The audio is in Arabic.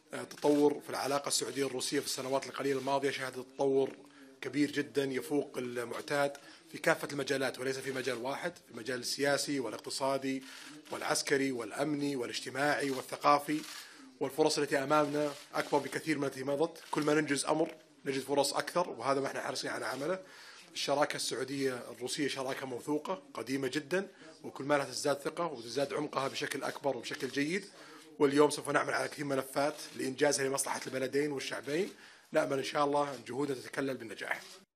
تطور في العلاقة السعودية الروسية في السنوات القليلة الماضية شهدت تطور كبير جدا يفوق المعتاد في كافة المجالات، وليس في مجال واحد، في المجال السياسي والاقتصادي والعسكري والأمني والاجتماعي والثقافي. والفرص التي أمامنا أكبر بكثير من التي مضت. كل ما ننجز أمر نجد فرص أكثر، وهذا ما احنا حريصين على عمله. الشراكة السعودية الروسية شراكة موثوقة قديمة جدا، وكل ما لها تزداد ثقة وتزداد عمقها بشكل أكبر وبشكل جيد. واليوم سوف نعمل على كثير ملفات لإنجازها لمصلحة البلدين والشعبين. نأمل إن شاء الله جهودنا تتكلل بالنجاح.